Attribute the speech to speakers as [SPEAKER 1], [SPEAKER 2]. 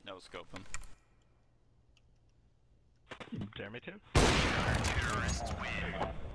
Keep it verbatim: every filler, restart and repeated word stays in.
[SPEAKER 1] No scope him.
[SPEAKER 2] Dare me to?
[SPEAKER 3] Terrorist win.